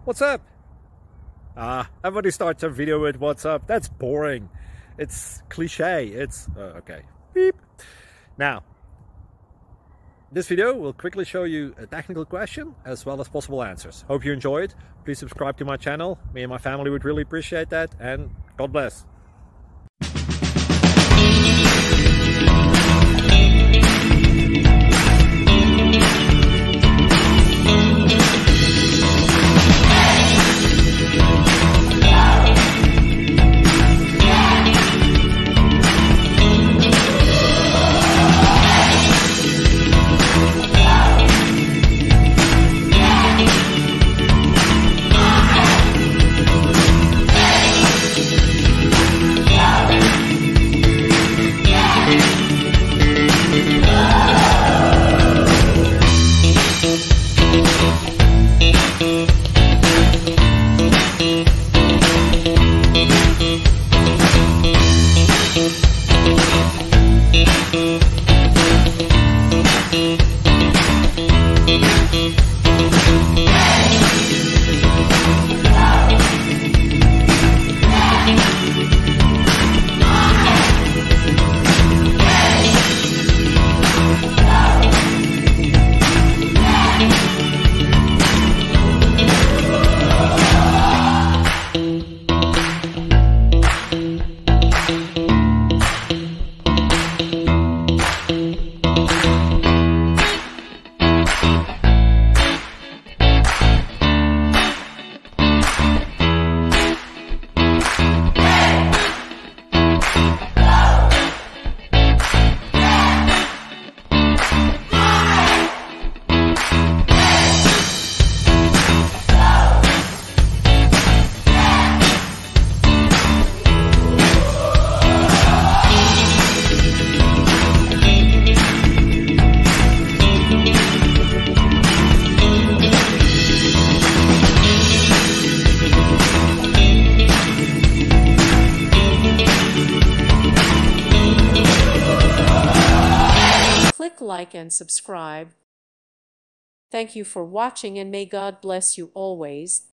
What's up? Everybody starts a video with what's up. That's boring. It's cliche. It's okay. Beep. Now, this video will quickly show you a technical question as well as possible answers. Hope you enjoy it. Please subscribe to my channel. Me and my family would really appreciate that, and God bless. Click like and subscribe. Thank you for watching, and may God bless you always.